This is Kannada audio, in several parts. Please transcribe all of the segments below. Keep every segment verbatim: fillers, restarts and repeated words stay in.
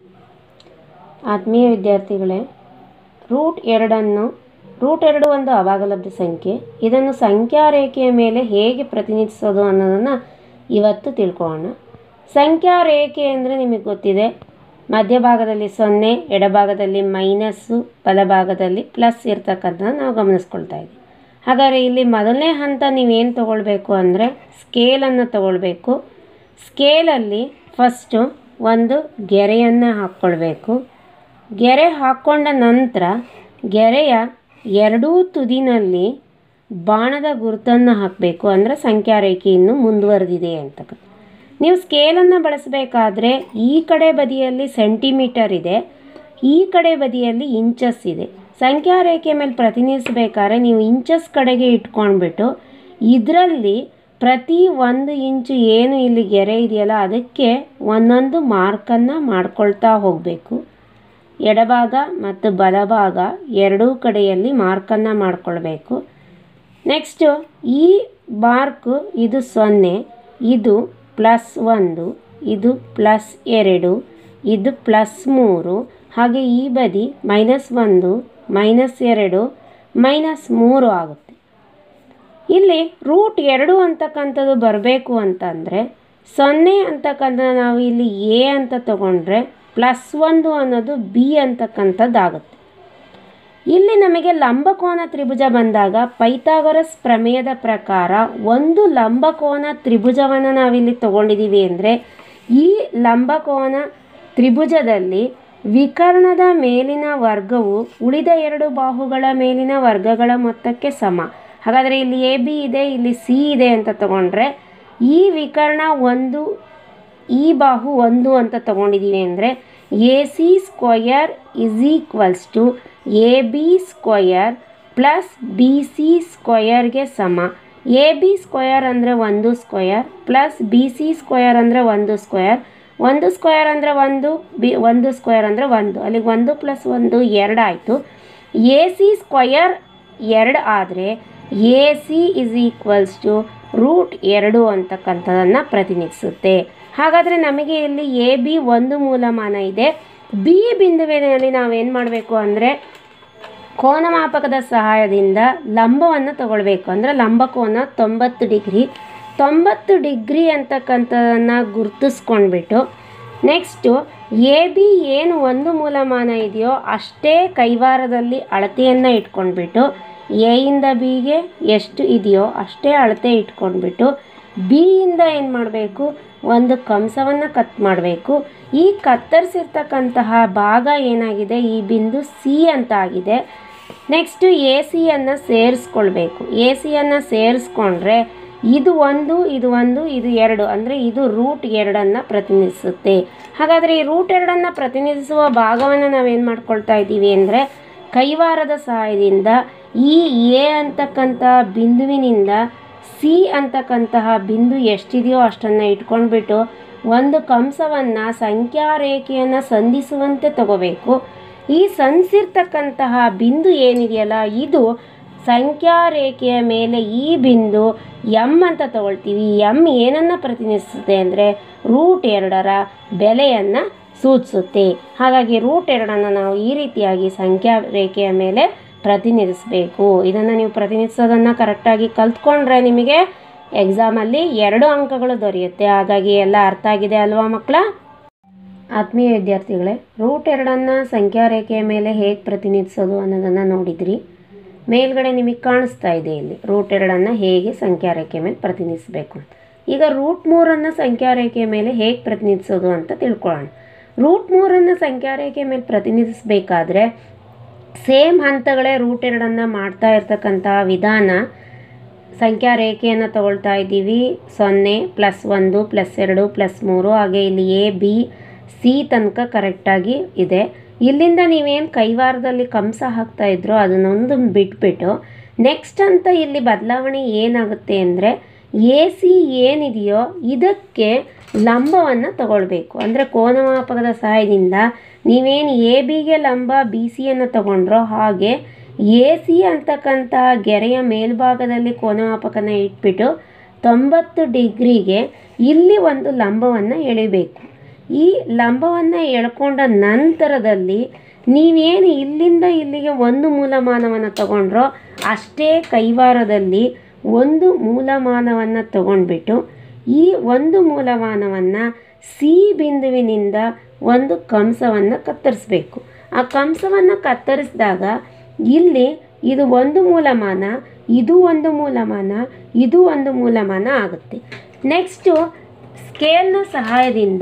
ಆತ್ಮೀಯ ವಿದ್ಯಾರ್ಥಿಗಳೇ, ರೂಟ್ ಎರಡನ್ನು ರೂಟ್ ಎರಡು ಒಂದು ಅಭಾಗಲಬ್ಧ ಸಂಖ್ಯೆ. ಇದನ್ನು ಸಂಖ್ಯಾ ರೇಖೆಯ ಮೇಲೆ ಹೇಗೆ ಪ್ರತಿನಿಧಿಸೋದು ಅನ್ನೋದನ್ನು ಇವತ್ತು ತಿಳ್ಕೊಳ್ಳೋಣ. ಸಂಖ್ಯಾ ರೇಖೆ ಅಂದರೆ ನಿಮಗೆ ಗೊತ್ತಿದೆ, ಮಧ್ಯಭಾಗದಲ್ಲಿ ಸೊನ್ನೆ, ಎಡಭಾಗದಲ್ಲಿ ಮೈನಸ್ಸು, ಬಲಭಾಗದಲ್ಲಿ ಪ್ಲಸ್ ಇರ್ತಕ್ಕಂಥದ್ದು ನಾವು ಗಮನಿಸ್ಕೊಳ್ತಾ ಇದ್ದೀವಿ. ಹಾಗಾದರೆ ಇಲ್ಲಿ ಮೊದಲನೇ ಹಂತ ನೀವೇನು ತಗೊಳ್ಬೇಕು ಅಂದರೆ ಸ್ಕೇಲನ್ನು ತಗೊಳ್ಬೇಕು. ಸ್ಕೇಲಲ್ಲಿ ಫಸ್ಟು ಒಂದು ಗೆರೆಯನ್ನು ಹಾಕ್ಕೊಳ್ಬೇಕು. ಗೆರೆ ಹಾಕ್ಕೊಂಡ ನಂತರ ಗೆರೆಯ ಎರಡೂ ತುದಿನಲ್ಲಿ ಬಾಣದ ಗುರುತನ್ನು ಹಾಕಬೇಕು. ಅಂದರೆ ಸಂಖ್ಯಾ ರೇಖೆ ಇನ್ನೂ ಮುಂದುವರೆದಿದೆ ಅಂತಕ್ಕಂಥ. ನೀವು ಸ್ಕೇಲನ್ನು ಬಳಸಬೇಕಾದ್ರೆ ಈ ಕಡೆ ಬದಿಯಲ್ಲಿ ಸೆಂಟಿಮೀಟರ್ ಇದೆ, ಈ ಕಡೆ ಬದಿಯಲ್ಲಿ ಇಂಚಸ್ ಇದೆ. ಸಂಖ್ಯಾ ರೇಖೆ ಮೇಲೆ ಪ್ರತಿನಿಧಿಸಬೇಕಾದ್ರೆ ನೀವು ಇಂಚಸ್ ಕಡೆಗೆ ಇಟ್ಕೊಂಡ್ಬಿಟ್ಟು ಇದರಲ್ಲಿ ಪ್ರತಿ ಒಂದು ಇಂಚು ಏನು ಇಲ್ಲಿ ಗೆರೆ ಇದೆಯಲ್ಲ ಅದಕ್ಕೆ ಒಂದೊಂದು ಮಾರ್ಕನ್ನು ಮಾಡ್ಕೊಳ್ತಾ ಹೋಗಬೇಕು. ಎಡಭಾಗ ಮತ್ತು ಬಲಭಾಗ ಎರಡೂ ಕಡೆಯಲ್ಲಿ ಮಾರ್ಕನ್ನು ಮಾಡ್ಕೊಳ್ಬೇಕು. ನೆಕ್ಸ್ಟು ಈ ಮಾರ್ಕು ಇದು ಸೊನ್ನೆ, ಇದು ಪ್ಲಸ್ ಒಂದು, ಇದು ಪ್ಲಸ್ ಎರಡು, ಇದು ಪ್ಲಸ್ ಮೂರು, ಹಾಗೆ ಈ ಬದಿ ಮೈನಸ್ ಒಂದು, ಮೈನಸ್ ಎರಡು, ಮೈನಸ್ ಮೂರು ಆಗುತ್ತೆ. ಇಲ್ಲಿ ರೂಟ್ ಎರಡು ಅಂತಕ್ಕಂಥದ್ದು ಬರಬೇಕು ಅಂತಂದರೆ ಸೊನ್ನೆ ಅಂತಕ್ಕಂಥ ನಾವು ಇಲ್ಲಿ ಎ ಅಂತ ತಗೊಂಡ್ರೆ ಪ್ಲಸ್ ಒಂದು ಅನ್ನೋದು ಬಿ ಅಂತಕ್ಕಂಥದ್ದಾಗುತ್ತೆ. ಇಲ್ಲಿ ನಮಗೆ ಲಂಬಕೋನ ತ್ರಿಭುಜ ಬಂದಾಗ ಪೈಥಾಗರಸ್ ಪ್ರಮೇಯದ ಪ್ರಕಾರ ಒಂದು ಲಂಬಕೋನ ತ್ರಿಭುಜವನ್ನು ನಾವಿಲ್ಲಿ ತಗೊಂಡಿದ್ದೀವಿ ಅಂದರೆ ಈ ಲಂಬಕೋನ ತ್ರಿಭುಜದಲ್ಲಿ ವಿಕರ್ಣದ ಮೇಲಿನ ವರ್ಗವು ಉಳಿದ ಎರಡು ಬಾಹುಗಳ ಮೇಲಿನ ವರ್ಗಗಳ ಮೊತ್ತಕ್ಕೆ ಸಮ. ಹಾಗಾದರೆ ಇಲ್ಲಿ ಎ ಬಿ ಇದೆ, ಇಲ್ಲಿ ಸಿ ಇದೆ ಅಂತ ತಗೊಂಡ್ರೆ ಈ ವಿಕರ್ಣ ಒಂದು, ಈ ಬಾಹು ಒಂದು ಅಂತ ತಗೊಂಡಿದ್ದೀವಿ ಅಂದರೆ A C square is equals to A B square plus B C ಸ್ಕ್ವಯರ್ಗೆ ಸಮ. ಎ ಬಿ ಸ್ಕ್ವಯರ್ ಅಂದರೆ ಒಂದು square plus B C square ಅಂದರೆ ಒಂದು ಸ್ಕ್ವಯರ್. ಒಂದು ಸ್ಕ್ವಯರ್ ಅಂದರೆ ಒಂದು, ಬಿ ಒಂದು ಸ್ಕ್ವಯರ್ ಅಂದರೆ ಒಂದು, ಅಲ್ಲಿಗೆ ಒಂದು ಪ್ಲಸ್ ಒಂದು ಎರಡು ಆಯಿತು. ಎ ಸಿ ಸ್ಕ್ವಯರ್ ಎರಡು ಆದರೆ A C is equals to root ಎರಡು ಅಂತಕ್ಕಂಥದ್ದನ್ನು ಪ್ರತಿನಿಧಿಸುತ್ತೆ. ಹಾಗಾದರೆ ನಮಗೆ ಇಲ್ಲಿ ಎ ಬಿ ಒಂದು ಮೂಲಮಾನ ಇದೆ. ಬಿ ಬಿಂದುವಿನಲ್ಲಿ ನಾವೇನು ಮಾಡಬೇಕು ಅಂದರೆ ಕೋನಮಾಪಕದ ಸಹಾಯದಿಂದ ಲಂಬವನ್ನು ತಗೊಳ್ಬೇಕು. ಅಂದರೆ ಲಂಬಕೋನ ತೊಂಬತ್ತು ಡಿಗ್ರಿ ತೊಂಬತ್ತು ಡಿಗ್ರಿ ಅಂತಕ್ಕಂಥದ್ದನ್ನು ಗುರುತಿಸ್ಕೊಂಡ್ಬಿಟ್ಟು ನೆಕ್ಸ್ಟು ಎ ಬಿ ಏನು ಒಂದು ಮೂಲಮಾನ ಇದೆಯೋ ಅಷ್ಟೇ ಕೈವಾರದಲ್ಲಿ ಅಳತೆಯನ್ನು ಇಟ್ಕೊಂಡ್ಬಿಟ್ಟು ಎಯಿಂದ ಬಿಗೆ ಎಷ್ಟು ಇದೆಯೋ ಅಷ್ಟೇ ಅಳತೆ ಇಟ್ಕೊಂಡ್ಬಿಟ್ಟು ಬಿಯಿಂದ ಏನು ಮಾಡಬೇಕು, ಒಂದು ಕಂಸವನ್ನು ಕಟ್ ಮಾಡಬೇಕು. ಈ ಕತ್ತರಿಸಿರ್ತಕ್ಕಂತಹ ಭಾಗ ಏನಾಗಿದೆ, ಈ ಬಿಂದು ಸಿ ಅಂತ ಆಗಿದೆ. ನೆಕ್ಸ್ಟು ಎ ಸಿಯನ್ನು ಸೇರಿಸ್ಕೊಳ್ಬೇಕು. ಎ ಸಿಯನ್ನು ಸೇರಿಸ್ಕೊಂಡ್ರೆ ಇದು ಒಂದು, ಇದು ಒಂದು, ಇದು ಎರಡು, ಅಂದರೆ ಇದು ರೂಟ್ ಎರಡನ್ನು ಪ್ರತಿನಿಧಿಸುತ್ತೆ. ಹಾಗಾದರೆ ಈ ರೂಟ್ ಎರಡನ್ನು ಪ್ರತಿನಿಧಿಸುವ ಭಾಗವನ್ನು ನಾವೇನು ಮಾಡ್ಕೊಳ್ತಾ ಇದ್ದೀವಿ ಅಂದರೆ ಕೈವಾರದ ಸಹಾಯದಿಂದ ಈ ಎ ಅಂತಕ್ಕಂಥ ಬಿಂದುವಿನಿಂದ ಸಿ ಅಂತಕ್ಕಂತಹ ಬಿಂದು ಎಷ್ಟಿದೆಯೋ ಅಷ್ಟನ್ನು ಇಟ್ಕೊಂಡ್ಬಿಟ್ಟು ಒಂದು ಕಂಸವನ್ನು ಸಂಖ್ಯಾ ರೇಖೆಯನ್ನು ಸಂಧಿಸುವಂತೆ ತಗೋಬೇಕು. ಈ ಸಂಧಿಸಿರ್ತಕ್ಕಂತಹ ಬಿಂದು ಏನಿದೆಯಲ್ಲ ಇದು ಸಂಖ್ಯಾ ರೇಖೆಯ ಮೇಲೆ ಈ ಬಿಂದು ಎಮ್ ಅಂತ ತಗೊಳ್ತೀವಿ. ಎಮ್ ಏನನ್ನು ಪ್ರತಿನಿಧಿಸುತ್ತೆ ಅಂದರೆ ರೂಟ್ ಎರಡರ ಬೆಲೆಯನ್ನು ಸೂಚಿಸುತ್ತೆ. ಹಾಗಾಗಿ ರೂಟ್ ಎರಡನ್ನು ನಾವು ಈ ರೀತಿಯಾಗಿ ಸಂಖ್ಯಾ ರೇಖೆಯ ಮೇಲೆ ಪ್ರತಿನಿಧಿಸಬೇಕು. ಇದನ್ನು ನೀವು ಪ್ರತಿನಿಧಿಸೋದನ್ನು ಕರೆಕ್ಟಾಗಿ ಕಲ್ತ್ಕೊಂಡ್ರೆ ನಿಮಗೆ ಎಕ್ಸಾಮಲ್ಲಿ ಎರಡು ಅಂಕಗಳು ದೊರೆಯುತ್ತೆ. ಹಾಗಾಗಿ ಎಲ್ಲ ಅರ್ಥ ಆಗಿದೆ ಅಲ್ವಾ ಮಕ್ಕಳ? ಆತ್ಮೀಯ ವಿದ್ಯಾರ್ಥಿಗಳೇ, ರೂಟ್ ಎರಡನ್ನು ಸಂಖ್ಯಾ ರೇಖೆಯ ಮೇಲೆ ಹೇಗೆ ಪ್ರತಿನಿಧಿಸೋದು ಅನ್ನೋದನ್ನು ನೋಡಿದ್ರಿ. ಮೇಲ್ಗಡೆ ನಿಮಗೆ ಕಾಣಿಸ್ತಾ ಇದೆ ಇಲ್ಲಿ ರೂಟ್ ಎರಡನ್ನು ಹೇಗೆ ಸಂಖ್ಯಾ ರೇಖೆಯ ಮೇಲೆ ಪ್ರತಿನಿಧಿಸಬೇಕು. ಈಗ ರೂಟ್ ಮೂರನ್ನು ಸಂಖ್ಯಾ ರೇಖೆಯ ಮೇಲೆ ಹೇಗೆ ಪ್ರತಿನಿಧಿಸೋದು ಅಂತ ತಿಳ್ಕೊಳ್ಳೋಣ. ರೂಟ್ ಮೂರನ್ನು ಸಂಖ್ಯಾ ರೇಖೆಯ ಮೇಲೆ ಪ್ರತಿನಿಧಿಸಬೇಕಾದ್ರೆ ಸೇಮ್ ಹಂತಗಳೇ ರೂಟ್ ಎರಡನ್ನು ಮಾಡ್ತಾ ಇರ್ತಕ್ಕಂಥ ವಿಧಾನ. ಸಂಖ್ಯಾ ರೇಖೆಯನ್ನು ತಗೊಳ್ತಾ ಇದ್ದೀವಿ. ಸೊನ್ನೆ ಪ್ಲಸ್ ಒಂದು ಪ್ಲಸ್ ಎರಡು ಪ್ಲಸ್ ಮೂರು, ಹಾಗೆ ಇಲ್ಲಿ ಎ ಬಿ ಸಿ ತನಕ ಕರೆಕ್ಟಾಗಿ ಇದೆ. ಇಲ್ಲಿಂದ ನೀವೇನು ಕೈವಾರದಲ್ಲಿ ಕಂಸ ಹಾಕ್ತಾ ಇದ್ರೋ ಅದನ್ನೊಂದು ಬಿಟ್ಬಿಟ್ಟು ನೆಕ್ಸ್ಟ್ ಅಂತ ಇಲ್ಲಿ ಬದಲಾವಣೆ ಏನಾಗುತ್ತೆ ಅಂದರೆ ಎ ಸಿ ಏನಿದೆಯೋ ಇದಕ್ಕೆ ಲಂಬವನ್ನು ತಗೊಳ್ಬೇಕು. ಅಂದರೆ ಕೋನಮಾಪಕದ ಸಹಾಯದಿಂದ ನೀವೇನು ಎ ಬಿಗೆ ಲಂಬ ಬಿ ಸಿಯನ್ನು ತಗೊಂಡ್ರೋ ಹಾಗೆ ಎ ಸಿ ಅಂತಕ್ಕಂಥ ಗೆರೆಯ ಮೇಲ್ಭಾಗದಲ್ಲಿ ಕೋನಮಾಪಕನ ಇಟ್ಬಿಟ್ಟು ತೊಂಬತ್ತು ಡಿಗ್ರಿಗೆ ಇಲ್ಲಿ ಒಂದು ಲಂಬವನ್ನು ಎಳಿಬೇಕು. ಈ ಲಂಬವನ್ನು ಎಳ್ಕೊಂಡ ನಂತರದಲ್ಲಿ ನೀವೇನು ಇಲ್ಲಿಂದ ಇಲ್ಲಿಗೆ ಒಂದು ಮೂಲಮಾನವನ್ನು ತಗೊಂಡ್ರೋ ಅಷ್ಟೇ ಕೈವಾರದಲ್ಲಿ ಒಂದು ಮೂಲಮಾನವನ್ನು ತಗೊಂಡ್ಬಿಟ್ಟು ಈ ಒಂದು ಮೂಲಮಾನವನ್ನು ಸಿ ಬಿಂದುವಿನಿಂದ ಒಂದು ಕಂಸವನ್ನು ಕತ್ತರಿಸಬೇಕು. ಆ ಕಂಸವನ್ನು ಕತ್ತರಿಸಿದಾಗ ಇಲ್ಲಿ ಇದು ಒಂದು ಮೂಲಮಾನ, ಇದು ಒಂದು ಮೂಲಮಾನ, ಇದು ಒಂದು ಮೂಲಮಾನ ಆಗುತ್ತೆ. ನೆಕ್ಸ್ಟು ಸ್ಕೇಲ್ನ ಸಹಾಯದಿಂದ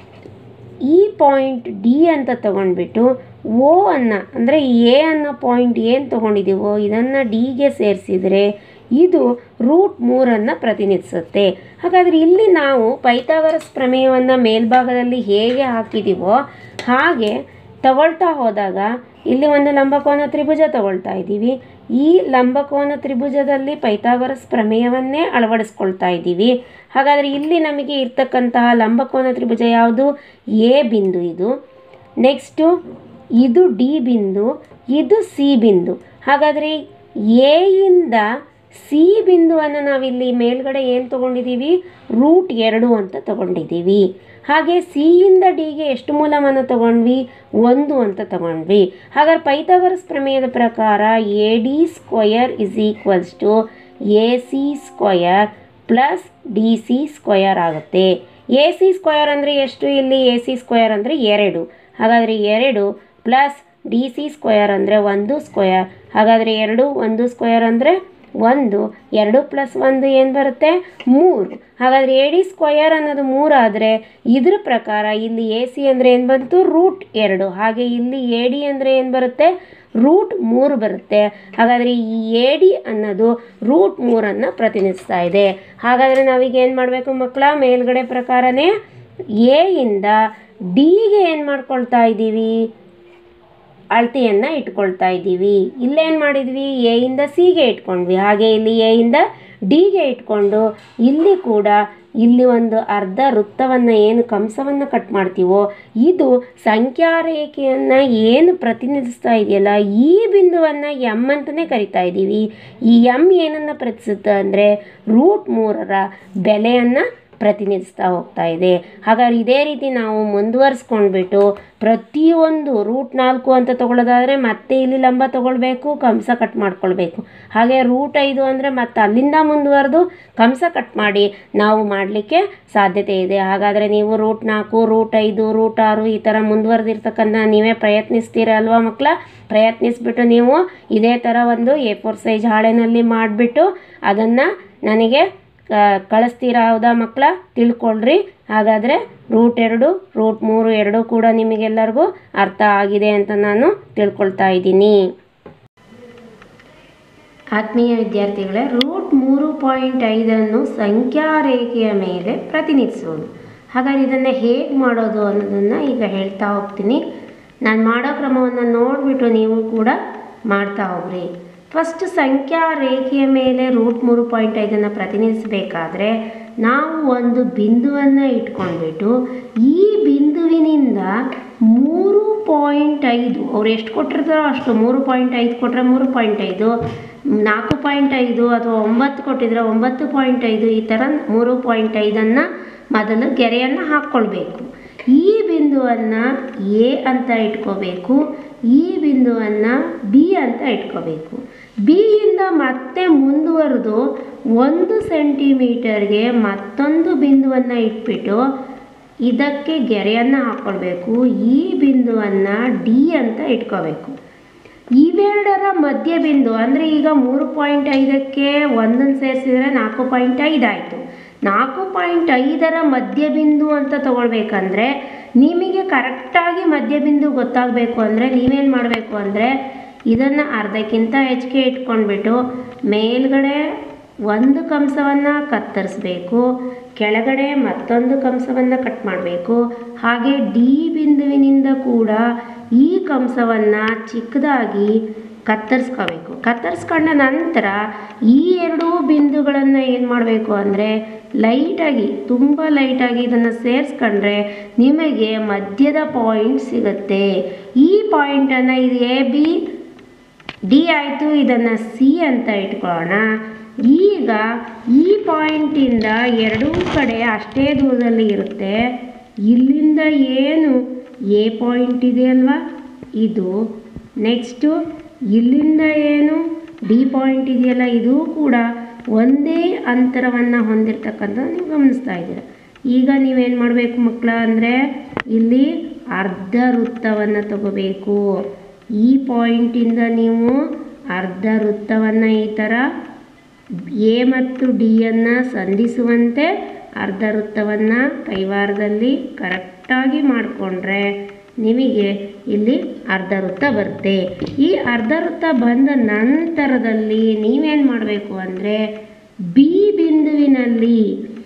ಈ ಪಾಯಿಂಟ್ ಡಿ ಅಂತ ತಗೊಂಡ್ಬಿಟ್ಟು ಓ ಅನ್ನು ಅಂದರೆ ಎ ಅನ್ನೋ ಪಾಯಿಂಟ್ ಏನು ತೊಗೊಂಡಿದ್ದೀವೋ ಇದನ್ನು ಡಿಗೆ ಸೇರಿಸಿದರೆ ಇದು ರೂಟ್ ಮೂರನ್ನು ಪ್ರತಿನಿಧಿಸುತ್ತೆ. ಹಾಗಾದರೆ ಇಲ್ಲಿ ನಾವು ಪೈಥಾಗರಸ್ ಪ್ರಮೇಯವನ್ನು ಮೇಲ್ಭಾಗದಲ್ಲಿ ಹೇಗೆ ಹಾಕಿದ್ದೀವೋ ಹಾಗೆ ತಗೊಳ್ತಾ ಹೋದಾಗ ಇಲ್ಲಿ ಒಂದು ಲಂಬಕೋನ ತ್ರಿಭುಜ ತಗೊಳ್ತಾ ಇದ್ದೀವಿ. ಈ ಲಂಬಕೋನ ತ್ರಿಭುಜದಲ್ಲಿ ಪೈಥಾಗರಸ್ ಪ್ರಮೇಯವನ್ನೇ ಅಳವಡಿಸ್ಕೊಳ್ತಾ ಇದ್ದೀವಿ. ಹಾಗಾದರೆ ಇಲ್ಲಿ ನಮಗೆ ಇರ್ತಕ್ಕಂತಹ ಲಂಬಕೋನ ತ್ರಿಭುಜ ಯಾವುದು? ಎ ಬಿಂದು ಇದು. ನೆಕ್ಸ್ಟು ಇದು ಡಿ ಬಿಂದು, ಇದು ಸಿ ಬಿಂದು. ಹಾಗಾದರೆ ಎ ಇಂದ ಸಿ ಬಿಂದುವನ್ನು ನಾವಿಲ್ಲಿ ಮೇಲ್ಗಡೆ ಏನು ತೊಗೊಂಡಿದ್ದೀವಿ? ರೂಟ್ ಎರಡು ಅಂತ ತಗೊಂಡಿದ್ದೀವಿ. ಹಾಗೆ ಸಿಯಿಂದ ಡಿಗೆ ಎಷ್ಟು ಮೂಲಮಾನ ತಗೊಂಡ್ವಿ? ಒಂದು ಅಂತ ತಗೊಂಡ್ವಿ. ಹಾಗಾದ್ರೆ ಪೈಥಾಗರಸ್ ಪ್ರಮೇಯದ ಪ್ರಕಾರ A D square is equals to A C square plus D C square ಆಗುತ್ತೆ. ಎ ಸಿ ಸ್ಕ್ವಯರ್ ಅಂದರೆ ಎಷ್ಟು? ಇಲ್ಲಿ ಎ ಸಿ ಸ್ಕ್ವಯರ್ ಅಂದರೆ ಎರಡು. ಹಾಗಾದರೆ ಎರಡು ಪ್ಲಸ್ ಡಿ ಸಿ ಸ್ಕ್ವಯರ್ ಅಂದರೆ ಒಂದು ಸ್ಕ್ವಯರ್. ಹಾಗಾದರೆ ಎರಡು ಒಂದು ಸ್ಕ್ವಯರ್ ಅಂದರೆ ಒಂದು, ಎರಡು ಪ್ಲಸ್ ಒಂದು ಏನು ಬರುತ್ತೆ? ಮೂರು. ಹಾಗಾದರೆ ಎ ಡಿ ಸ್ಕ್ವಯರ್ ಅನ್ನೋದು ಮೂರು ಆದರೆ ಇದ್ರ ಪ್ರಕಾರ ಇಲ್ಲಿ ಎ ಸಿ ಅಂದರೆ ಏನು ಬಂತು? ರೂಟ್ ಎರಡು. ಹಾಗೆ ಇಲ್ಲಿ ಎ ಡಿ ಅಂದರೆ ಏನು ಬರುತ್ತೆ? ರೂಟ್ ಮೂರು ಬರುತ್ತೆ. ಹಾಗಾದರೆ ಈ ಎ ಡಿ ಅನ್ನೋದು ರೂಟ್ ಮೂರನ್ನು ಪ್ರತಿನಿಧಿಸ್ತಾ ಇದೆ. ಹಾಗಾದರೆ ನಾವೀಗ ಏನು ಮಾಡಬೇಕು ಮಕ್ಕಳ? ಮೇಲ್ಗಡೆ ಪ್ರಕಾರನೇ ಎ ಇಂದ ಡಿಗೆ ಏನು ಮಾಡ್ಕೊಳ್ತಾ ಇದ್ದೀವಿ? ಅಳತೆಯನ್ನು ಇಟ್ಕೊಳ್ತಾ ಇದ್ದೀವಿ. ಇಲ್ಲೇನು ಮಾಡಿದ್ವಿ? ಎ ಇಂದ ಸಿಗೆ ಇಟ್ಕೊಂಡ್ವಿ. ಹಾಗೆ ಇಲ್ಲಿ ಎ ಇಂದ ಡಿಗೆ ಇಟ್ಕೊಂಡು ಇಲ್ಲಿ ಕೂಡ ಇಲ್ಲಿ ಒಂದು ಅರ್ಧ ವೃತ್ತವನ್ನು ಏನು ಕಂಸವನ್ನು ಕಟ್ ಮಾಡ್ತೀವೋ ಇದು ಸಂಖ್ಯಾರೇಖೆಯನ್ನು ಏನು ಪ್ರತಿನಿಧಿಸ್ತಾ ಇದೆಯಲ್ಲ ಈ ಬಿಂದುವನ್ನು ಎಮ್ ಅಂತಲೇ ಕರಿತಾ ಇದ್ದೀವಿ. ಈ ಎಮ್ ಏನನ್ನು ಪ್ರತಿನಿಧಿಸುತ್ತೆ ಅಂದರೆ ರೂಟ್ ಮೂರರ ಬೆಲೆಯನ್ನು ಪ್ರತಿನಿಧಿಸ್ತಾ ಹೋಗ್ತಾ ಇದೆ. ಹಾಗಾದ್ರೆ ಇದೇ ರೀತಿ ನಾವು ಮುಂದುವರಿಸ್ಕೊಂಡ್ಬಿಟ್ಟು ಪ್ರತಿಯೊಂದು ರೂಟ್ ನಾಲ್ಕು ಅಂತ ತೊಗೊಳ್ಳೋದಾದರೆ ಮತ್ತೆ ಇಲ್ಲಿ ಲಂಬ ತೊಗೊಳ್ಬೇಕು, ಕಂಸ ಕಟ್ ಮಾಡ್ಕೊಳ್ಬೇಕು. ಹಾಗೆ ರೂಟ್ ಐದು ಅಂದರೆ ಮತ್ತೆ ಅಲ್ಲಿಂದ ಮುಂದುವರೆದು ಕಂಸ ಕಟ್ ಮಾಡಿ ನಾವು ಮಾಡಲಿಕ್ಕೆ ಸಾಧ್ಯತೆ ಇದೆ. ಹಾಗಾದರೆ ನೀವು ರೂಟ್ ನಾಲ್ಕು, ರೂಟ್ ಐದು, ರೂಟ್ ಆರು ಈ ಥರ ಮುಂದುವರೆದಿರ್ತಕ್ಕಂಥ ನೀವೇ ಪ್ರಯತ್ನಿಸ್ತೀರ ಅಲ್ವಾ ಮಕ್ಕಳ? ಪ್ರಯತ್ನಿಸ್ಬಿಟ್ಟು ನೀವು ಇದೇ ಥರ ಒಂದು ಎ ಫೋರ್ ಸೈಜ್ ಹಾಳೆನಲ್ಲಿ ಮಾಡಿಬಿಟ್ಟು ಅದನ್ನು ನನಗೆ ಕಳಿಸ್ತೀರಾ? ಹೌದಾ ಮಕ್ಕಳ? ತಿಳ್ಕೊಳ್ರಿ. ಹಾಗಾದರೆ ರೂಟ್ ಎರಡು ರೂಟ್ ಮೂರು ಎರಡೂ ಕೂಡ ನಿಮಗೆಲ್ಲರಿಗೂ ಅರ್ಥ ಆಗಿದೆ ಅಂತ ನಾನು ತಿಳ್ಕೊಳ್ತಾ ಇದ್ದೀನಿ. ಆತ್ಮೀಯ ವಿದ್ಯಾರ್ಥಿಗಳೇ, ರೂಟ್ ಮೂರು ಪಾಯಿಂಟ್ ಐದನ್ನು ಸಂಖ್ಯಾರೇಖೆಯ ಮೇಲೆ ಪ್ರತಿನಿಧಿಸೋದು. ಹಾಗಾದರೆ ಇದನ್ನು ಹೇಗೆ ಮಾಡೋದು ಅನ್ನೋದನ್ನು ಈಗ ಹೇಳ್ತಾ ಹೋಗ್ತೀನಿ. ನಾನು ಮಾಡೋ ಕ್ರಮವನ್ನು ನೋಡಿಬಿಟ್ಟು ನೀವು ಕೂಡ ಮಾಡ್ತಾ ಹೋಗ್ರಿ. ಫಸ್ಟ್ ಸಂಖ್ಯಾ ರೇಖೆಯ ಮೇಲೆ ರೂಟ್ ಮೂರು ಪಾಯಿಂಟ್ ಐದನ್ನು ಪ್ರತಿನಿಧಿಸಬೇಕಾದ್ರೆ ನಾವು ಒಂದು ಬಿಂದುವನ್ನು ಇಟ್ಕೊಂಡ್ಬಿಟ್ಟು ಈ ಬಿಂದುವಿನಿಂದ ಮೂರು ಪಾಯಿಂಟ್ ಐದು ಅವ್ರು ಎಷ್ಟು ಕೊಟ್ಟಿರ್ತಾರೋ ಅಷ್ಟು, ಮೂರು ಪಾಯಿಂಟ್ ಐದು ಕೊಟ್ಟರೆ ಮೂರು ಪಾಯಿಂಟ್ ಐದು, ನಾಲ್ಕು ಪಾಯಿಂಟ್ ಐದು ಅಥವಾ ಒಂಬತ್ತು ಕೊಟ್ಟಿದ್ರೆ ಒಂಬತ್ತು ಪಾಯಿಂಟ್ ಐದು, ಈ ಥರ ಮೂರು ಪಾಯಿಂಟ್ ಐದನ್ನು ಮೊದಲು ಗೆರೆಯನ್ನು ಹಾಕ್ಕೊಳ್ಬೇಕು. ಈ ಬಿಂದುವನ್ನು ಎ ಅಂತ ಇಟ್ಕೋಬೇಕು, ಈ ಬಿಂದುವನ್ನು ಬಿ ಅಂತ ಇಟ್ಕೋಬೇಕು. ಬಿಯಿಂದ ಮತ್ತೆ ಮುಂದುವರೆದು ಒಂದು ಸೆಂಟಿಮೀಟರ್ಗೆ ಮತ್ತೊಂದು ಬಿಂದುವನ್ನು ಇಟ್ಬಿಟ್ಟು ಇದಕ್ಕೆ ಗೆರೆಯನ್ನು ಹಾಕ್ಕೊಳ್ಬೇಕು. ಈ ಬಿಂದುವನ್ನು ಡಿ ಅಂತ ಇಟ್ಕೋಬೇಕು. ಇವೆರಡರ ಮಧ್ಯ ಬಿಂದು ಅಂದರೆ ಈಗ ಮೂರು ಪಾಯಿಂಟ್ ಐದಕ್ಕೆ ಒಂದನ್ನು ಸೇರಿಸಿದರೆ ನಾಲ್ಕು ಪಾಯಿಂಟ್ ಐದು ಆಯಿತು. ನಾಲ್ಕು ಪಾಯಿಂಟ್ ಐದರ ಮಧ್ಯಬಿಂದು ಅಂತ ತಗೊಳ್ಬೇಕಂದ್ರೆ ನಿಮಗೆ ಕರೆಕ್ಟಾಗಿ ಮಧ್ಯಬಿಂದು ಗೊತ್ತಾಗಬೇಕು ಅಂದರೆ ನೀವೇನು ಮಾಡಬೇಕು ಅಂದರೆ ಇದನ್ನು ಅರ್ಧಕ್ಕಿಂತ ಹೆಚ್ಚಿಗೆ ಇಟ್ಕೊಂಡ್ಬಿಟ್ಟು ಮೇಲ್ಗಡೆ ಒಂದು ಕಂಸವನ್ನು ಕತ್ತರಿಸಬೇಕು, ಕೆಳಗಡೆ ಮತ್ತೊಂದು ಕಂಸವನ್ನು ಕಟ್ ಮಾಡಬೇಕು. ಹಾಗೆ ಡಿ ಬಿಂದುವಿನಿಂದ ಕೂಡ ಈ ಕಂಸವನ್ನು ಚಿಕ್ಕದಾಗಿ ಕತ್ತರಿಸ್ಕೋಬೇಕು. ಕತ್ತರಿಸ್ಕೊಂಡ ನಂತರ ಈ ಎರಡೂ ಬಿಂದುಗಳನ್ನು ಏನು ಮಾಡಬೇಕು ಅಂದರೆ ಲೈಟಾಗಿ, ತುಂಬ ಲೈಟಾಗಿ ಇದನ್ನು ಸೇರಿಸ್ಕೊಂಡ್ರೆ ನಿಮಗೆ ಮಧ್ಯದ ಪಾಯಿಂಟ್ ಸಿಗುತ್ತೆ. ಈ ಪಾಯಿಂಟನ್ನು ಇದು ಎ ಬಿ ಡಿ ಆಯಿತು, ಇದನ್ನು ಸಿ ಅಂತ ಇಟ್ಕೊಳ್ಳೋಣ. ಈಗ ಈ ಪಾಯಿಂಟಿಂದ ಎರಡೂ ಕಡೆ ಅಷ್ಟೇ ದೂರದಲ್ಲಿ ಇರುತ್ತೆ. ಇಲ್ಲಿಂದ ಏನು ಎ ಪಾಯಿಂಟ್ ಇದೆ ಅಲ್ವಾ ಇದು, ನೆಕ್ಸ್ಟು ಇಲ್ಲಿಂದ ಏನು ಡಿ ಪಾಯಿಂಟ್ ಇದೆಯಲ್ಲ ಇದು ಕೂಡ ಒಂದೇ ಅಂತರವನ್ನು ಹೊಂದಿರತಕ್ಕಂಥ ನೀವು ಗಮನಿಸ್ತಾ ಇದ್ದೀರ. ಈಗ ನೀವೇನು ಮಾಡಬೇಕು ಮಕ್ಕಳ ಅಂದರೆ ಇಲ್ಲಿ ಅರ್ಧ ವೃತ್ತವನ್ನು ತಗೋಬೇಕು. ಈ ಪಾಯಿಂಟಿಂದ ನೀವು ಅರ್ಧ ವೃತ್ತವನ್ನು ಈ ಥರ ಎ ಮತ್ತು ಡಿಯನ್ನು ಸಂಧಿಸುವಂತೆ ಅರ್ಧ ವೃತ್ತವನ್ನು ಕೈವಾರದಲ್ಲಿ ಕರೆಕ್ಟಾಗಿ ಮಾಡಿಕೊಂಡ್ರೆ ನಿಮಗೆ ಇಲ್ಲಿ ಅರ್ಧ ವೃತ್ತ ಬರುತ್ತೆ. ಈ ಅರ್ಧ ವೃತ್ತ ಬಂದ ನಂತರದಲ್ಲಿ ನೀವೇನು ಮಾಡಬೇಕು ಅಂದರೆ ಬಿ ಬಿಂದುವಿನಲ್ಲಿ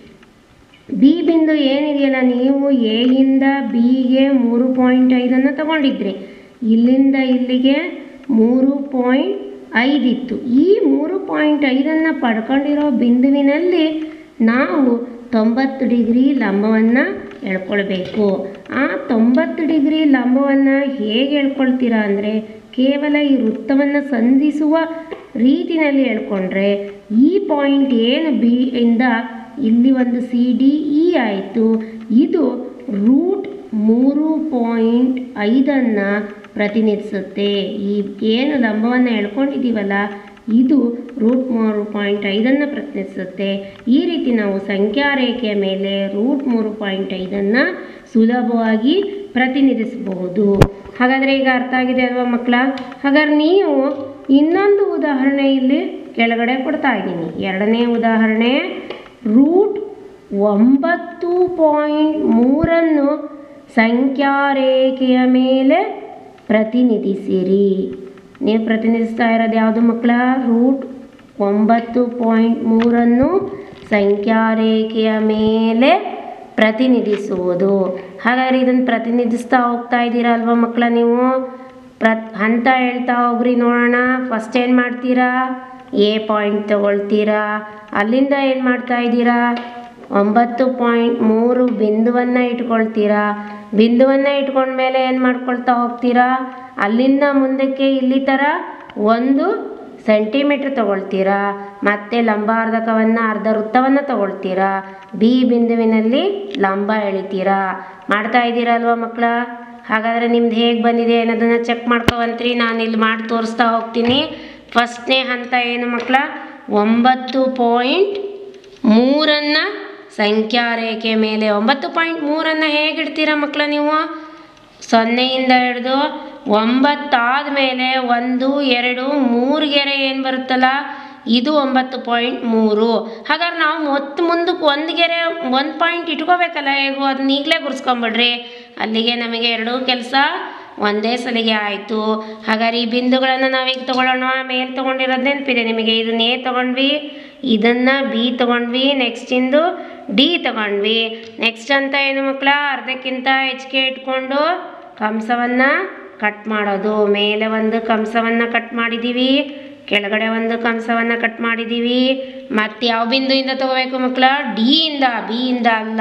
ಬಿ ಬಿಂದು ಏನಿದೆಯಲ್ಲ, ನೀವು ಎಯಿಂದ ಬಿಗೆ ಮೂರು ಪಾಯಿಂಟ್ ಐದನ್ನು ತಗೊಂಡಿದ್ರಿ, ಇಲ್ಲಿಂದ ಇಲ್ಲಿಗೆ ಮೂರು ಪಾಯಿಂಟ್ ಐದಿತ್ತು. ಈ ಮೂರು ಪಾಯಿಂಟ್ ಐದನ್ನು ಪಡ್ಕೊಂಡಿರೋ ಬಿಂದುವಿನಲ್ಲಿ ನಾವು ತೊಂಬತ್ತು ಡಿಗ್ರಿ ಲಂಬವನ್ನು ಎಳ್ಕೊಳ್ಬೇಕು. ಆ ತೊಂಬತ್ತು ಡಿಗ್ರಿ ಲಂಬವನ್ನು ಹೇಗೆ ಎಳ್ಕೊಳ್ತೀರಾ ಅಂದರೆ ಕೇವಲ ಈ ವೃತ್ತವನ್ನು ಸಂಧಿಸುವ ರೀತಿಯಲ್ಲಿ ಎಳ್ಕೊಂಡ್ರೆ ಈ ಪಾಯಿಂಟ್ ಏನು ಬಿ ಇಂದ ಇಲ್ಲಿ ಒಂದು ಸಿ ಡಿ ಇ ಆಯಿತು, ಇದು ರೂಟ್ ಮೂರು ಪಾಯಿಂಟ್ ಐದನ್ನು ಪ್ರತಿನಿಧಿಸುತ್ತೆ. ಈ ಏನು ಲಂಬವನ್ನು ಎಳ್ಕೊಂಡಿದ್ದೀವಲ್ಲ ಇದು ರೂಟ್ ಮೂರು ಪಾಯಿಂಟ್ ಐದನ್ನು ಪ್ರತಿನಿಧಿಸುತ್ತೆ. ಈ ರೀತಿ ನಾವು ಸಂಖ್ಯಾ ರೇಖೆಯ ಮೇಲೆ ರೂಟ್ ಮೂರು ಪಾಯಿಂಟ್ ಐದನ್ನು ಸುಲಭವಾಗಿ ಪ್ರತಿನಿಧಿಸಬಹುದು. ಹಾಗಾದರೆ ಈಗ ಅರ್ಥ ಆಗಿದೆ ಅಲ್ವಾ ಮಕ್ಕಳ? ಹಾಗಾದ್ರೆ ನೀವು ಇನ್ನೊಂದು ಉದಾಹರಣೆ ಇಲ್ಲಿ ಕೆಳಗಡೆ ಕೊಡ್ತಾ ಇದ್ದೀನಿ. ಎರಡನೇ ಉದಾಹರಣೆ, ರೂಟ್ ಒಂಬತ್ತು ಪಾಯಿಂಟ್ ಮೂರನ್ನು ಸಂಖ್ಯಾ ರೇಖೆಯ ಮೇಲೆ ಪ್ರತಿನಿಧಿಸಿರಿ. ನೀವು ಪ್ರತಿನಿಧಿಸ್ತಾ ಇರೋದು ಯಾವುದು ಮಕ್ಕಳ? ರೂಟ್ ಒಂಬತ್ತು ಪಾಯಿಂಟ್ ಮೂರನ್ನು ಸಂಖ್ಯಾ ರೇಖೆಯ ಮೇಲೆ ಪ್ರತಿನಿಧಿಸುವುದು. ಹಾಗಾದರೆ ಇದನ್ನು ಪ್ರತಿನಿಧಿಸ್ತಾ ಹೋಗ್ತಾ ಇದ್ದೀರಾ ಅಲ್ವಾ ಮಕ್ಕಳ? ನೀವು ಪ್ರ ಹಂತ ಹೇಳ್ತಾ ಹೋಗ್ರಿ ನೋಡೋಣ. ಫಸ್ಟ್ ಏನು ಮಾಡ್ತೀರಾ? ಎ ಪಾಯಿಂಟ್ ತಗೊಳ್ತೀರಾ, ಅಲ್ಲಿಂದ ಏನು ಮಾಡ್ತಾ ಇದ್ದೀರಾ? ಒಂಬತ್ತು ಪಾಯಿಂಟ್ ಮೂರು ಬಿಂದುವನ್ನು ಇಟ್ಕೊಳ್ತೀರಾ. ಬಿಂದುವನ್ನು ಇಟ್ಕೊಂಡ್ಮೇಲೆ ಏನು ಮಾಡ್ಕೊಳ್ತಾ ಹೋಗ್ತೀರಾ? ಅಲ್ಲಿಂದ ಮುಂದಕ್ಕೆ ಇಲ್ಲಿ ಥರ ಒಂದು ಸೆಂಟಿಮೀಟ್ರ್ ತಗೊಳ್ತೀರಾ, ಮತ್ತು ಲಂಬಾರ್ಧಕವನ್ನು ಅರ್ಧ ವೃತ್ತವನ್ನು ತಗೊಳ್ತೀರಾ, ಬಿ ಬಿಂದುವಿನಲ್ಲಿ ಲಂಬ ಎಳಿತೀರಾ. ಮಾಡ್ತಾ ಇದ್ದೀರಾ ಅಲ್ವಾ ಮಕ್ಕಳ? ಹಾಗಾದರೆ ನಿಮ್ದು ಹೇಗೆ ಬಂದಿದೆ ಅನ್ನೋದನ್ನು ಚೆಕ್ ಮಾಡ್ಕೊವಂತ್ರಿ. ನಾನು ಇಲ್ಲಿ ಮಾಡಿ ತೋರಿಸ್ತಾ ಹೋಗ್ತೀನಿ. ಫಸ್ಟ್ನೇ ಹಂತ ಏನು ಮಕ್ಕಳ? ಒಂಬತ್ತು ಪಾಯಿಂಟ್ ಮೂರನ್ನು ಸಂಖ್ಯಾ ರೇಖೆ ಮೇಲೆ ಒಂಬತ್ತು ಪಾಯಿಂಟ್ ಮೂರನ್ನು ಹೇಗಿಡ್ತೀರಾ ಮಕ್ಕಳ? ನೀವು ಸೊನ್ನೆಯಿಂದ ಹಿಡಿದು ಒಂಬತ್ತಾದ ಮೇಲೆ ಒಂದು ಎರಡು ಮೂರು ಗೆರೆ ಏನು ಬರುತ್ತಲ್ಲ ಇದು ಒಂಬತ್ತು ಪಾಯಿಂಟ್ ಮೂರು. ಹಾಗಾದ್ರೆ ನಾವು ಮೊತ್ತ ಮುಂದಕ್ಕೆ ಒಂದು ಗೆರೆ ಒಂದು ಪಾಯಿಂಟ್ ಇಟ್ಕೋಬೇಕಲ್ಲ, ಹೇಗೋ ಅದನ್ನ ಈಗಲೇ ಗುರ್ಸ್ಕೊಂಬಿಡ್ರಿ. ಅಲ್ಲಿಗೆ ನಮಗೆ ಎರಡೂ ಕೆಲಸ ಒಂದೇ ಸಲಿಗೆ ಆಯಿತು. ಹಾಗಾದ್ರೆ ಈ ಬಿಂದುಗಳನ್ನು ನಾವೀಗ ತೊಗೊಳ್ಳೋಣ. ಮೇಲೆ ತೊಗೊಂಡಿರೋದು ನೆನಪಿದೆ ನಿಮಗೆ. ಇದನ್ನ ಎ ತೊಗೊಂಡ್ವಿ, ಇದನ್ನು ಬಿ ತೊಗೊಂಡ್ವಿ, ನೆಕ್ಸ್ಟ್ ಇಂದು ಡಿ ತೊಗೊಂಡ್ವಿ. ನೆಕ್ಸ್ಟ್ ಅಂತ ಏನು ಮಕ್ಕಳ? ಅರ್ಧಕ್ಕಿಂತ ಹೆಚ್ಚಿಗೆ ಇಟ್ಕೊಂಡು ಕಂಸವನ್ನು ಕಟ್ ಮಾಡೋದು. ಮೇಲೆ ಒಂದು ಕಂಸವನ್ನು ಕಟ್ ಮಾಡಿದ್ದೀವಿ, ಕೆಳಗಡೆ ಒಂದು ಕಂಸವನ್ನು ಕಟ್ ಮಾಡಿದ್ದೀವಿ. ಮತ್ತು ಯಾವ ಬಿಂದುವಿಂದ ತಗೋಬೇಕು ಮಕ್ಕಳ? ಡಿ ಇಂದ, ಬಿ ಇಂದ ಅಲ್ಲ.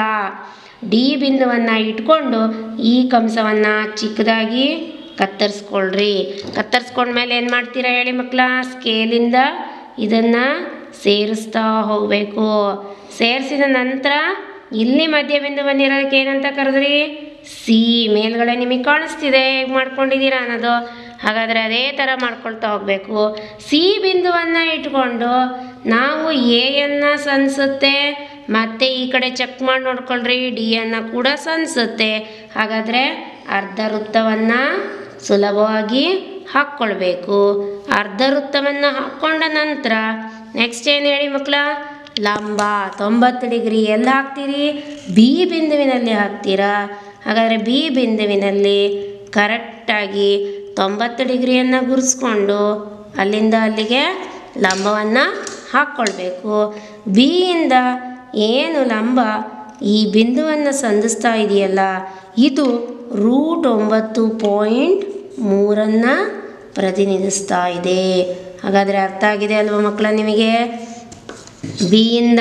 ಡಿ ಬಿಂದುವನ್ನು ಇಟ್ಕೊಂಡು ಈ ಕಂಸವನ್ನು ಚಿಕ್ಕದಾಗಿ ಕತ್ತರಿಸ್ಕೊಳ್ರಿ. ಕತ್ತರಿಸ್ಕೊಂಡ್ಮೇಲೆ ಏನು ಮಾಡ್ತೀರಾ ಹೇಳಿ ಮಕ್ಕಳ? ಸ್ಕೇಲಿಂದ ಇದನ್ನು ಸೇರಿಸ್ತಾ ಹೋಗಬೇಕು. ಸೇರಿಸಿದ ನಂತರ ಇಲ್ಲಿ ಮಧ್ಯ ಬಿಂದು ಬಂದಿರೋದಕ್ಕೆ ಏನಂತ ಕರೆದ್ರಿ? ಸಿ. ಮೇಲ್ಗಡೆ ನಿಮಗೆ ಕಾಣಿಸ್ತಿದೆ ಹೇಗೆ ಮಾಡ್ಕೊಂಡಿದ್ದೀರಾ ಅನ್ನೋದು. ಹಾಗಾದರೆ ಅದೇ ಥರ ಮಾಡ್ಕೊಳ್ತಾ ಹೋಗಬೇಕು. ಸಿ ಬಿಂದುವನ್ನು ಇಟ್ಕೊಂಡು ನಾವು ಎಯನ್ನು ಸನ್ಸುತ್ತೆ, ಮತ್ತು ಈ ಕಡೆ ಚೆಕ್ ಮಾಡಿ ನೋಡ್ಕೊಳ್ರಿ ಡಿಯನ್ನು ಕೂಡ ಸನ್ಸುತ್ತೆ. ಹಾಗಾದರೆ ಅರ್ಧ ವೃತ್ತವನ್ನು ಸುಲಭವಾಗಿ ಹಾಕ್ಕೊಳ್ಬೇಕು. ಅರ್ಧ ವೃತ್ತವನ್ನು ಹಾಕ್ಕೊಂಡ ನಂತರ ನೆಕ್ಸ್ಟ್ ಏನು ಹೇಳಿ ಮಕ್ಕಳ? ಲಂಬ ತೊಂಬತ್ತು ಡಿಗ್ರಿ ಎಲ್ಲಿ ಹಾಕ್ತೀರಿ? ಬಿ ಬಿಂದುವಿನಲ್ಲಿ ಹಾಕ್ತೀರಾ. ಹಾಗಾದರೆ ಬಿ ಬಿಂದುವಿನಲ್ಲಿ ಕರೆಕ್ಟಾಗಿ ತೊಂಬತ್ತು ಡಿಗ್ರಿಯನ್ನು ಗುರಿಸ್ಕೊಂಡು ಅಲ್ಲಿಂದ ಅಲ್ಲಿಗೆ ಲಂಬವನ್ನು ಹಾಕ್ಕೊಳ್ಬೇಕು. ಬಿಯಿಂದ ಏನು ಲಂಬ ಈ ಬಿಂದುವನ್ನು ಸಂಧಿಸ್ತಾ ಇದೆಯಲ್ಲ ಇದು ರೂಟ್ ಒಂಬತ್ತು ಪಾಯಿಂಟ್ ಮೂರನ್ನು ಪ್ರತಿನಿಧಿಸ್ತಾ ಇದೆ. ಹಾಗಾದರೆ ಅರ್ಥ ಆಗಿದೆ ಅಲ್ವ ಮಕ್ಕಳ ನಿಮಗೆ? ಬಿಯಿಂದ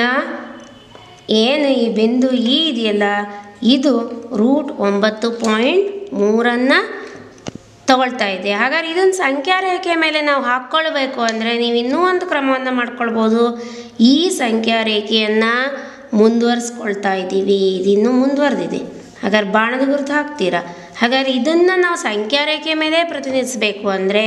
ಏನು ಈ ಬಿಂದು ಇ ಇದೆಯಲ್ಲ ಇದು ರೂಟ್ ಒಂಬತ್ತು ಪಾಯಿಂಟ್ ಮೂರನ್ನು ತಗೊಳ್ತಾ ಇದೆ. ಹಾಗಾದ್ರೆ ಇದೊಂದು ಸಂಖ್ಯಾ ರೇಖೆ ಮೇಲೆ ನಾವು ಹಾಕ್ಕೊಳ್ಬೇಕು ಅಂದರೆ ನೀವು ಇನ್ನೂ ಒಂದು ಕ್ರಮವನ್ನು ಮಾಡ್ಕೊಳ್ಬೋದು. ಈ ಸಂಖ್ಯಾ ರೇಖೆಯನ್ನು ಮುಂದುವರಿಸ್ಕೊಳ್ತಾ ಇದ್ದೀವಿ, ಇದು ಇನ್ನೂ ಮುಂದುವರೆದಿದೆ. ಹಾಗಾದ್ರೆ ಬಾಣದ ಗುರುತು ಹಾಕ್ತೀರಾ. ಹಾಗಾದ್ರೆ ಇದನ್ನು ನಾವು ಸಂಖ್ಯಾ ರೇಖೆ ಮೇಲೆ ಪ್ರತಿನಿಧಿಸಬೇಕು ಅಂದರೆ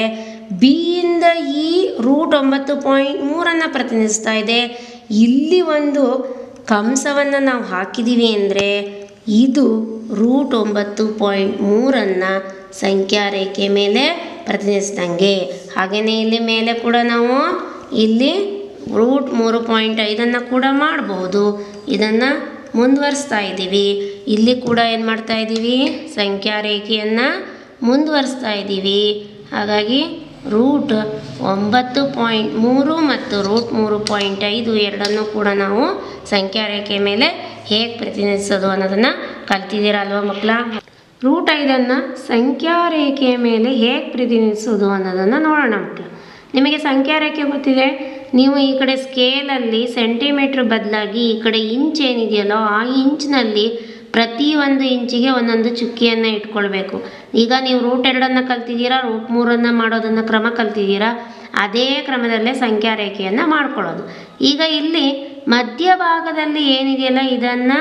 ಬಿಯಿಂದ ಈ ರೂಟ್ ಒಂಬತ್ತು ಪಾಯಿಂಟ್ ಮೂರನ್ನು ಪ್ರತಿನಿಧಿಸ್ತಾ ಇದೆ. ಇಲ್ಲಿ ಒಂದು ಕಂಸವನ್ನು ನಾವು ಹಾಕಿದ್ದೀವಿ ಅಂದರೆ ಇದು ರೂಟ್ ಒಂಬತ್ತು ಪಾಯಿಂಟ್ ಮೂರನ್ನು ಸಂಖ್ಯಾ ರೇಖೆ ಮೇಲೆ ಪ್ರತಿನಿಧಿಸಿದಂಗೆ. ಹಾಗೆಯೇ ಇಲ್ಲಿ ಮೇಲೆ ಕೂಡ ನಾವು ಇಲ್ಲಿ ರೂಟ್ ಮೂರು ಪಾಯಿಂಟ್ ಐದನ್ನು ಕೂಡ ಮಾಡಬಹುದು. ಇದನ್ನು ಮುಂದುವರಿಸ್ತಾ ಇದ್ದೀವಿ. ಇಲ್ಲಿ ಕೂಡ ಏನು ಮಾಡ್ತಾ ಇದ್ದೀವಿ, ಸಂಖ್ಯಾ ರೇಖೆಯನ್ನು ಮುಂದುವರಿಸ್ತಾ ಇದ್ದೀವಿ. ಹಾಗಾಗಿ ರೂಟ್ ಒಂಬತ್ತು ಪಾಯಿಂಟ್ ಮೂರು ಮತ್ತು ರೂಟ್ ಮೂರು ಪಾಯಿಂಟ್ ಐದು ಎರಡನ್ನೂ ಕೂಡ ನಾವು ಸಂಖ್ಯಾ ರೇಖೆ ಮೇಲೆ ಹೇಗೆ ಪ್ರತಿನಿಧಿಸೋದು ಅನ್ನೋದನ್ನು ಕಲ್ತಿದ್ದೀರಾ ಅಲ್ವಾ ಮಕ್ಕಳ. ರೂಟ್ ಐದನ್ನು ಸಂಖ್ಯಾ ರೇಖೆಯ ಮೇಲೆ ಹೇಗೆ ಪ್ರತಿನಿಧಿಸೋದು ಅನ್ನೋದನ್ನು ನೋಡೋಣ ಮಕ್ಕಳ. ನಿಮಗೆ ಸಂಖ್ಯಾ ರೇಖೆ ಗೊತ್ತಿದೆ, ನೀವು ಈ ಕಡೆ ಸ್ಕೇಲಲ್ಲಿ ಸೆಂಟಿಮೀಟ್ರ್ ಬದಲಾಗಿ ಈ ಕಡೆ ಇಂಚ್ ಏನಿದೆಯಲ್ಲೋ ಆ ಇಂಚ್ನಲ್ಲಿ ಪ್ರತಿ ಒಂದು ಇಂಚಿಗೆ ಒಂದೊಂದು ಚುಕ್ಕಿಯನ್ನು ಇಟ್ಕೊಳ್ಬೇಕು. ಈಗ ನೀವು ರೂಟ್ ಎರಡನ್ನು ಕಲ್ತಿದ್ದೀರಾ, ರೂಟ್ ಮೂರನ್ನು ಮಾಡೋದನ್ನು ಕ್ರಮ ಕಲ್ತಿದ್ದೀರಾ, ಅದೇ ಕ್ರಮದಲ್ಲೇ ಸಂಖ್ಯಾ ರೇಖೆಯನ್ನು ಮಾಡ್ಕೊಳ್ಳೋದು. ಈಗ ಇಲ್ಲಿ ಮಧ್ಯಭಾಗದಲ್ಲಿ ಏನಿದೆಯಲ್ಲ ಇದನ್ನು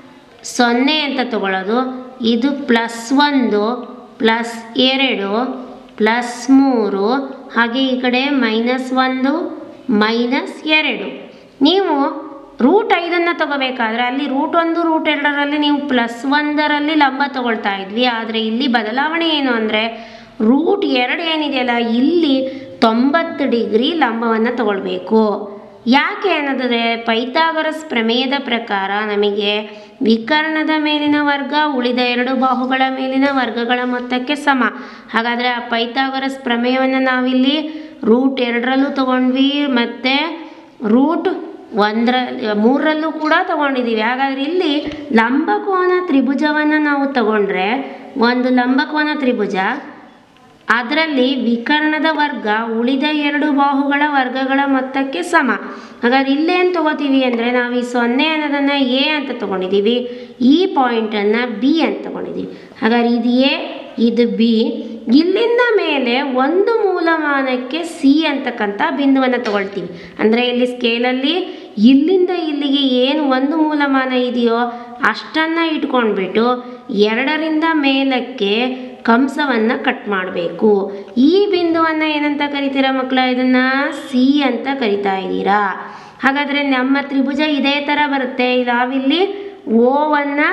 ಸೊನ್ನೆ ಅಂತ ತಗೊಳ್ಳೋದು. ಇದು ಪ್ಲಸ್ ಒಂದು, ಪ್ಲಸ್ ಎರಡು, ಪ್ಲಸ್ ಮೂರು, ಹಾಗೆ ಈ ಕಡೆ ಮೈನಸ್ ಒಂದು, ಮೈನಸ್ ಎರಡು. ನೀವು ರೂಟ್ ಐದನ್ನು ತಗೋಬೇಕಾದ್ರೆ ಅಲ್ಲಿ ರೂಟ್ ಒಂದು ರೂಟ್ ಎರಡರಲ್ಲಿ ನೀವು ಪ್ಲಸ್ ಒಂದರಲ್ಲಿ ಲಂಬ ತಗೊಳ್ತಾ ಇದ್ವಿ. ಆದರೆ ಇಲ್ಲಿ ಬದಲಾವಣೆ ಏನು ಅಂದರೆ ರೂಟ್ ಎರಡು ಏನಿದೆಯಲ್ಲ ಇಲ್ಲಿ ತೊಂಬತ್ತು ಡಿಗ್ರಿ ಲಂಬವನ್ನು ತಗೊಳ್ಬೇಕು. ಯಾಕೆ ಅನ್ನೋದಾದರೆ ಪೈಥಾಗರಸ್ ಪ್ರಮೇಯದ ಪ್ರಕಾರ ನಮಗೆ ವಿಕರ್ಣದ ಮೇಲಿನ ವರ್ಗ ಉಳಿದ ಎರಡು ಬಾಹುಗಳ ಮೇಲಿನ ವರ್ಗಗಳ ಮೊತ್ತಕ್ಕೆ ಸಮ. ಹಾಗಾದರೆ ಆ ಪೈಥಾಗರಸ್ ಪ್ರಮೇಯವನ್ನು ನಾವಿಲ್ಲಿ ರೂಟ್ ಎರಡರಲ್ಲೂ ತಗೊಂಡ್ವಿ ಮತ್ತು ರೂಟ್ ಒಂದರ ಮೂರರಲ್ಲೂ ಕೂಡ ತಗೊಂಡಿದ್ದೀವಿ. ಹಾಗಾದರೆ ಇಲ್ಲಿ ಲಂಬಕೋನ ತ್ರಿಭುಜವನ್ನು ನಾವು ತಗೊಂಡ್ರೆ ಒಂದು ಲಂಬಕೋನ ತ್ರಿಭುಜ, ಅದರಲ್ಲಿ ವಿಕರ್ಣದ ವರ್ಗ ಉಳಿದ ಎರಡು ಬಾಹುಗಳ ವರ್ಗಗಳ ಮೊತ್ತಕ್ಕೆ ಸಮ. ಹಾಗಾದ್ರೆ ಇಲ್ಲೇನು ತಗೋತೀವಿ ಅಂದರೆ ನಾವು ಈ ಸೊನ್ನೆ ಅನ್ನೋದನ್ನು ಎ ಅಂತ ತೊಗೊಂಡಿದ್ದೀವಿ, ಈ ಪಾಯಿಂಟನ್ನು ಬಿ ಅಂತ ತೊಗೊಂಡಿದ್ದೀವಿ. ಹಾಗಾದ್ರೆ ಇದು ಎ, ಇದು ಬಿ. ಇಲ್ಲಿಂದ ಮೇಲೆ ಒಂದು ಮೂಲಮಾನಕ್ಕೆ ಸಿ ಅಂತಕ್ಕಂಥ ಬಿಂದುವನ್ನು ತಗೊಳ್ತೀವಿ. ಅಂದರೆ ಇಲ್ಲಿ ಸ್ಕೇಲಲ್ಲಿ ಇಲ್ಲಿಂದ ಇಲ್ಲಿಗೆ ಏನು ಒಂದು ಮೂಲಮಾನ ಇದೆಯೋ ಅಷ್ಟನ್ನು ಇಟ್ಕೊಂಡ್ಬಿಟ್ಟು ಎರಡರಿಂದ ಮೇಲಕ್ಕೆ ಕಂಸವನ್ನು ಕಟ್ ಮಾಡಬೇಕು. ಈ ಬಿಂದುವನ್ನು ಏನಂತ ಕರಿತೀರಾ ಮಕ್ಕಳ, ಇದನ್ನು ಸಿ ಅಂತ ಕರಿತಾ ಇದ್ದೀರಾ. ಹಾಗಾದರೆ ನಮ್ಮ ತ್ರಿಭುಜ ಇದೇ ಥರ ಬರುತ್ತೆ. ನಾವಿಲ್ಲಿ ಓವನ್ನು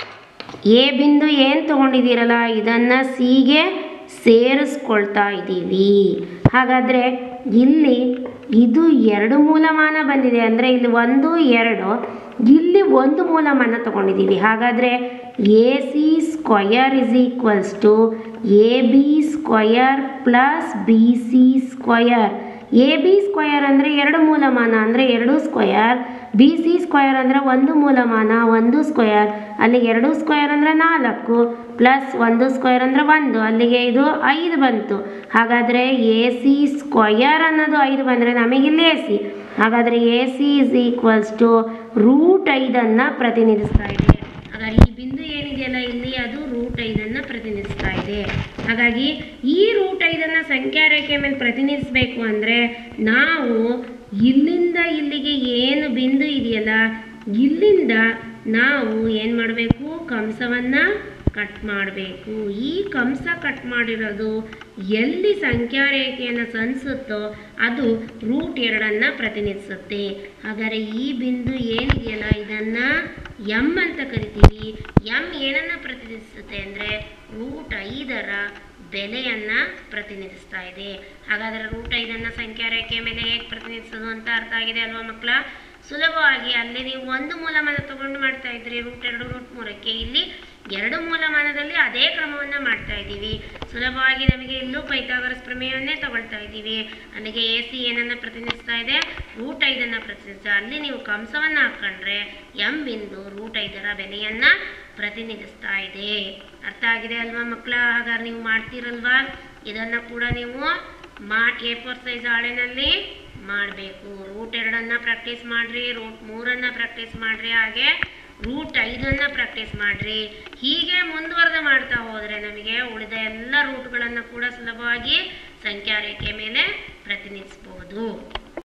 ಎ ಬಿಂದು ಏನು ತೊಗೊಂಡಿದ್ದೀರಲ್ಲ ಇದನ್ನು ಸಿಗೆ ಸೇರಿಸ್ಕೊಳ್ತಾ ಇದ್ದೀವಿ. ಹಾಗಾದರೆ ಇಲ್ಲಿ ಇದು ಎರಡು ಮೂಲಮಾನ ಬಂದಿದೆ ಅಂದರೆ ಇಲ್ಲಿ ಒಂದು ಎರಡು, ಇಲ್ಲಿ ಒಂದು ಮೂಲಮಾನ ತಗೊಂಡಿದ್ದೀವಿ. ಹಾಗಾದರೆ A C square is equals to A B square plus B C square. A B square ಅಂದರೆ ಎರಡು ಮೂಲಮಾನ ಅಂದರೆ ಎರಡು ಸ್ಕ್ವಯರ್, ಬಿ ಸಿ ಸ್ಕ್ವಯರ್ ಅಂದರೆ ಒಂದು ಮೂಲಮಾನ ಒಂದು ಸ್ಕ್ವಯರ್, ಅಲ್ಲಿಗೆ ಎರಡು ಸ್ಕ್ವಯರ್ ಅಂದರೆ ನಾಲ್ಕು, ಪ್ಲಸ್ ಒಂದು ಸ್ಕ್ವಯರ್ ಅಂದರೆ ಒಂದು, ಅಲ್ಲಿಗೆ ಇದು ಐದು ಬಂತು. ಹಾಗಾದರೆ ಎ ಸಿ ಸ್ಕ್ವಯರ್ ಅನ್ನೋದು ಐದು ಬಂದರೆ ನಮಗಿಲ್ಲಿ ಎ ಸಿ. ಹಾಗಾದರೆ A C is equals to root ಐದನ್ನು ಪ್ರತಿನಿಧಿಸ್ತಾ ಇದೆ. ಹಾಗಾಗಿ ಈ ಬಿಂದು ಏನಿದೆಯಲ್ಲ ಇಲ್ಲಿ ಅದು ರೂಟ್ ಐದನ್ನು ಪ್ರತಿನಿಧಿಸ್ತಾ ಇದೆ. ಹಾಗಾಗಿ ಈ ರೂಟ್ ಐದನ್ನು ಸಂಖ್ಯಾ ರೇಖೆ ಮೇಲೆ ಪ್ರತಿನಿಧಿಸಬೇಕು ಅಂದರೆ ನಾವು ಇಲ್ಲಿಂದ ಇಲ್ಲಿಗೆ ಏನು ಬಿಂದು ಇದೆಯಲ್ಲ ಇಲ್ಲಿಂದ ನಾವು ಏನು ಮಾಡಬೇಕು, ಕಂಸವನ್ನು ಕಟ್ ಮಾಡಬೇಕು. ಈ ಕಂಸ ಕಟ್ ಮಾಡಿರೋದು ಎಲ್ಲಿ ಸಂಖ್ಯಾ ರೇಖೆಯನ್ನು ಸಣಿಸುತ್ತೋ ಅದು ರೂಟ್ ಎರಡನ್ನು ಪ್ರತಿನಿಧಿಸುತ್ತೆ. ಹಾಗಾದರೆ ಈ ಬಿಂದು ಏನಿದೆಯಲ್ಲ ಇದನ್ನು ಎಮ್ ಅಂತ ಕರಿತೀವಿ. ಎಮ್ ಏನನ್ನು ಪ್ರತಿನಿಧಿಸುತ್ತೆ ಅಂದರೆ ರೂಟ್ ಐದರ ಬೆಲೆಯನ್ನು ಪ್ರತಿನಿಧಿಸ್ತಾ ಇದೆ. ಹಾಗಾದರೆ ರೂಟ್ ಐದನ್ನು ಸಂಖ್ಯಾ ರೇಖೆಯ ಮೇಲೆ ಹೇಗೆ ಪ್ರತಿನಿಧಿಸೋದು ಅಂತ ಅರ್ಥ ಆಗಿದೆ ಅಲ್ವಾ ಮಕ್ಕಳ. ಸುಲಭವಾಗಿ ಅಲ್ಲಿ ನೀವು ಒಂದು ಮೂಲಮಾನ ತಗೊಂಡು ಮಾಡ್ತಾ ಇದ್ರಿ ರೂಟ್ ಎರಡು ರೂಟ್ ಮೂರಕ್ಕೆ, ಇಲ್ಲಿ ಎರಡು ಮೂಲಮಾನದಲ್ಲಿ ಅದೇ ಕ್ರಮವನ್ನು ಮಾಡ್ತಾ ಇದ್ದೀವಿ. ಸುಲಭವಾಗಿ ನಮಗೆ ಇಲ್ಲೂ ಪೈಥಾಗರಸ್ ಪ್ರಮೇಯವನ್ನೇ ತಗೊಳ್ತಾ ಇದ್ದೀವಿ. ಅಲ್ಲಿಗೆ ಎ ಸಿ ಏನನ್ನು ಪ್ರತಿನಿಧಿಸ್ತಾ ಇದೆ, ರೂಟ್ ಐದನ್ನು ಪ್ರತಿನಿಧಿಸ್ತಾ. ಅಲ್ಲಿ ನೀವು ಕಂಸವನ್ನು ಹಾಕೊಂಡ್ರೆ ಎಂ ಬಿಂದು ರೂಟ್ ಐದರ ಬೆಲೆಯನ್ನು ಪ್ರತಿನಿಧಿಸ್ತಾ ಇದೆ. ಅರ್ಥ ಆಗಿದೆ ಅಲ್ವಾ ಮಕ್ಕಳ. ಹಾಗಾದ್ರೆ ನೀವು ಮಾಡ್ತೀರಲ್ವಾ, ಇದನ್ನು ಕೂಡ ನೀವು ಮಾ ಎ ಫೋರ್ ಸೈಜ್ ಹಾಳೆನಲ್ಲಿ ಮಾಡಬೇಕು. ರೂಟ್ ಎರಡನ್ನು ಪ್ರಾಕ್ಟೀಸ್ ಮಾಡಿರಿ, ರೂಟ್ ಮೂರನ್ನು ಪ್ರಾಕ್ಟೀಸ್ ಮಾಡಿರಿ, ಹಾಗೆ ರೂಟ್ ಐದನ್ನು ಪ್ರಾಕ್ಟೀಸ್ ಮಾಡಿರಿ. ಹೀಗೆ ಮುಂದುವರೆದು ಮಾಡ್ತಾ ಹೋದರೆ ನಮಗೆ ಉಳಿದ ಎಲ್ಲ ರೂಟ್ಗಳನ್ನು ಕೂಡ ಸುಲಭವಾಗಿ ಸಂಖ್ಯಾ ರೇಖೆ ಮೇಲೆ ಪ್ರತಿನಿಧಿಸಬಹುದು.